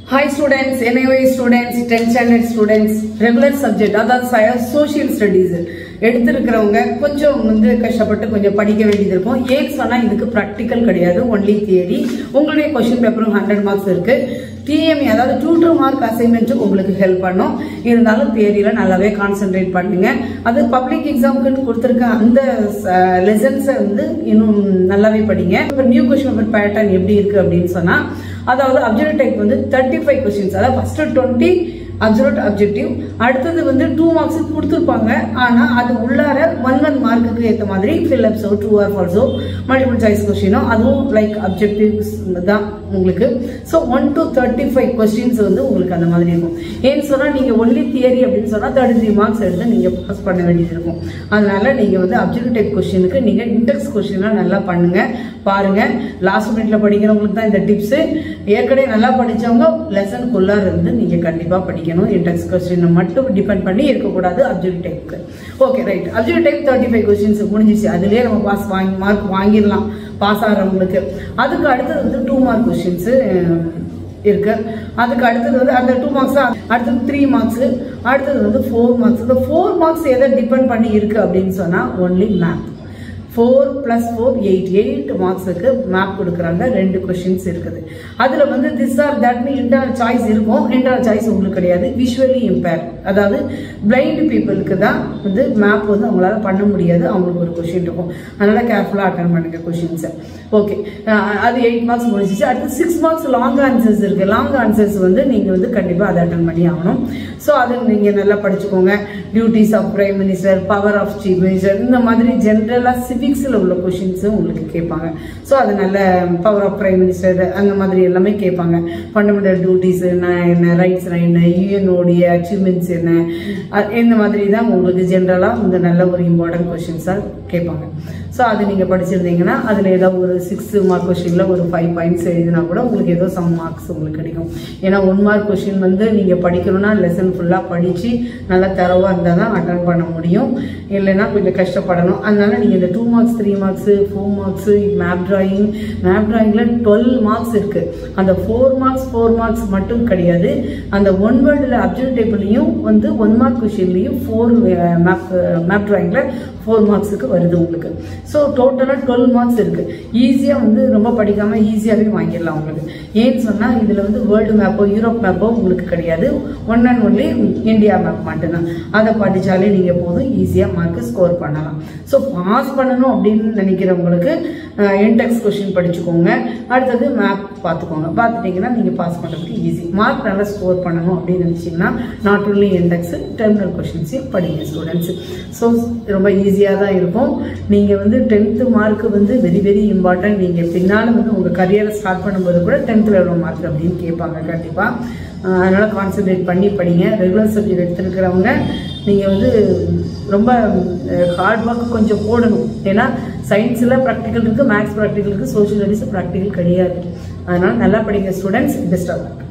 Hi students, NIOA students, 10th standard students, regular subject, அதாவது social studies எடுத்துக்கிறவங்க கொஞ்சம் வந்து கஷ்டப்பட்டு கொஞ்சம் படிக்க வேண்டியது இருக்கும். ஏன் சொன்னா இதுக்கு practical கிடையாது, only theory. உங்களுடைய question paper 100 marks இருக்கு. TME அதாவது tutor mark assignment உங்களுக்கு ஹெல்ப் பண்ணும். இருந்தாலும் தியரியில நல்லாவே கான்சென்ட்ரேட் பண்ணுங்க. அது பப்ளிக் எக்ஸாமுக்கு கொடுத்திருக்க அந்த லெசன்ஸ் வந்து இன்னும் நல்லாவே படிங்க. இப்போ நியூ क्वेश्चन பேப்பர் பேட்டர்ன் எப்படி இருக்கு அப்படினு சொன்னா அதாவது அப்ஜெக்டிவ் டைப் வந்து 35 क्वेश्चंस அதாவது ஃபர்ஸ்ட் 20 அப்சல்யூட் அப்ஜெக்டிவ் அடுத்து வந்து 2 மார்க்ஸ் கொடுத்திருப்பாங்க ஆனா அது உள்ளார 1 மார்க்குக்கு ஏத்த மாதிரி fill up true or false multiple choice question அதுவும் லைக் அப்ஜெக்டிவ்ஸ் தான் உங்களுக்கு சோ 1 to 35 क्वेश्चंस வந்து உங்களுக்கு அந்த மாதிரி இருக்கும் ஏன் சொன்னா நீங்க only தியரி அப்படினு சொன்னா 33 மார்க்ஸ் எடுத்து நீங்க பாஸ் பண்ண வேண்டியது இருக்கும் அதனால நீங்க வந்து அப்ஜெக்டிவ் டைப் क्वेश्चनக்கு நீங்க இன்டெக்ஸ் क्वेश्चन நல்லா பண்ணுங்க பாருங்க லாஸ்ட் மினிட்ல படிக்கிறவங்களுக்கு தான் இந்த டிப்ஸ் ஏற்கனவே நல்லா படிச்சவங்க லெசன் குள்ளார இருந்து நீங்க கண்டிப்பா படிக்கணும் இன்டெக்ஸ் क्वेश्चन மட்டும் டிபெண்ட் பண்ணி இருக்க கூடாது அப்ஜெக்டிவ் டைப்க்கு okay right objective type 35 questions முடிஞ்சிச்சு அதுலயே நம்ம பாஸ் மார்க் வாங்கிரலாம் பாஸ் ஆறவங்களுக்கு அதுக்கு அடுத்து வந்து 2 மார்க் क्वेश्चंस இருக்கு அதுக்கு அடுத்து வந்து அந்த 2 மார்க்ஸ் அடுத்து 3 மார்க்ஸ் அடுத்து வந்து 4 மார்க்ஸ் இந்த 4 மார்க்ஸ் எதை டிபெண்ட் பண்ணி இருக்கு அப்படினு சொன்னா only math 4 plus 4 8 மார்க்ஸ்க்கு மேப் கொடுக்கறாங்க ரெண்டு क्वेश्चंस இருக்குது அதுல வந்து this or that னு இன்டர்னல் சாய்ஸ் இருக்கும் இன்டர்னல் சாய்ஸ் உங்களுக்கு கிடையாது visually impaired அதாவது blind peopleக்கு தான் வந்து மேப் வந்து அவங்களால பண்ண முடியாது அவங்களுக்கு ஒரு क्वेश्चन இருக்கும் அதனால கேர்ஃபுல்லா அட்டெண்ட் பண்ணுங்க क्वेश्चंस ஓகே அது 8 மார்க்ஸ் முடிஞ்சிச்சு அடுத்து 6 மார்க்ஸ் லாங் ஆன்சர்ஸ் இருக்கு லாங் ஆன்சர்ஸ் வந்து நீங்க வந்து கண்டிப்பா அதை அட்டெண்ட் பண்ணி ஆகணும் சோ அது நீங்க நல்லா படிச்சுக்கோங்க duties of prime minister power of chief minister இந்த மாதிரி ஜெனரலா சிவிக்ஸ்ல உள்ள क्वेश्चंस உங்களுக்கு கேட்பாங்க சோ அது நல்ல பவர் ஆஃப் பிரைம் மினிஸ்டர் அந்த மாதிரி எல்லாமே கேட்பாங்க ஃபண்டமெண்டல் டியூட்டிஸ் என்ன ரைட்ஸ் என்ன யுஎன்ஓடி அச்சீவ்மென்ட்ஸ் என்ன இந்த மாதிரி தான் உங்களுக்கு ஜெனரலா இந்த நல்ல ஒரு இம்பார்ட்டன்ட் क्वेश्चंस கேட்பாங்க சோ அது நீங்க படிச்சிருந்தீங்கன்னா அதுல ஏதாவது ஒரு 6 மார்க் क्वेश्चनல ஒரு 5 பாயிண்ட்ஸ் எழுதினா கூட உங்களுக்கு ஏதோ சம் மார்க்ஸ் உங்களுக்கு கிடைக்கும் ஏனா 1 மார்க் क्वेश्चन வந்து நீங்க படிக்கணும்னா லெசன் ஃபுல்லா படிச்சு நல்லா தரவா இருந்தா தான் அட்டெண்ட் பண்ண முடியும் இல்லனா கொஞ்சம் கஷ்டப்படணும் அதனால நீங்க இந்த 2 மார்க்ஸ் 3 மார்க்ஸ் 4 மார்க்ஸ் மேப் டிராயிங்ல 12 மார்க்ஸ் இருக்கு அந்த 4 மார்க்ஸ் மட்டும் கிடையாது அந்த ஒன் வேர்ட்ல அப்ஜெக்டிவ் டைப்லயும் வந்து 1 மார்க் क्वेश्चनலயும் 4 மேப் டிராயிங்ல 4 மார்க்ஸ்க்கு வருது உங்களுக்கு சோ டோட்டலா 12 மார்க்ஸ் இருக்கு ஈஸியா வந்து ரொம்ப படிக்காம ஈஸியாவே வாங்கிடலாம் உங்களுக்கு ஏன்னு சொன்னா இதுல வந்து வேர்ல்டு மேப்போ யூரோப் மேப்போ உங்களுக்கு கிடையாது one and only India map மட்டும்தான் அதை படிச்சாலே நீங்க போதும் ஈஸியா மார்க் ஸ்கோர் பண்ணலாம் சோ பாஸ் பண்ணணும் அப்படின்னு நினைக்கிறவங்களுக்கு இன்டெக்ஸ் क्वेश्चन படிச்சுக்கோங்க அடுத்தது மேப் பார்த்துக்கோங்க பார்த்துட்டீங்கன்னா நீங்க பாஸ் பண்றதுக்கு ஈஸி மார்க் நல்லா ஸ்கோர் பண்ணணும் அப்படின்னு நினைச்சீங்கன்னா not only index terminal questions படிங்க ஸ்டூடெண்ட்ஸ் சோ ரொம்ப ஈஸியா தான் இருக்கும் நீங்க வந்து 10th மார்க் வந்து வெரி வெரி இம்பார்ட்டன்ட் நீங்க பின்னால வந்து உங்க கரியரை ஸ்டார்ட் பண்ணும்போது கூட 10th எவ்வளவு மார்க் அப்படின்னு கேட்பாங்க கண்டிப்பா அதனால கான்சென்ட்ரேட் பண்ணி படிங்க ரெகுலர் சப்ஜெக்ட் எடுத்துக்கிறவங்க நீங்க வந்து ரொம்ப ஹார்ட் ஒர்க் கொஞ்சம் போடணும் ஏன்னா சயின்ஸ்ல பிராக்டிகல் இருக்கு மேத்ஸ் பிராக்டிகல் இருக்கு சோஷியல் ஸ்டடீஸ் பிராக்டிகல் கிடையாது அதனால நல்லா படிங்க ஸ்டூடெண்ட்ஸ் பெஸ்ட் ஆஃப் லக்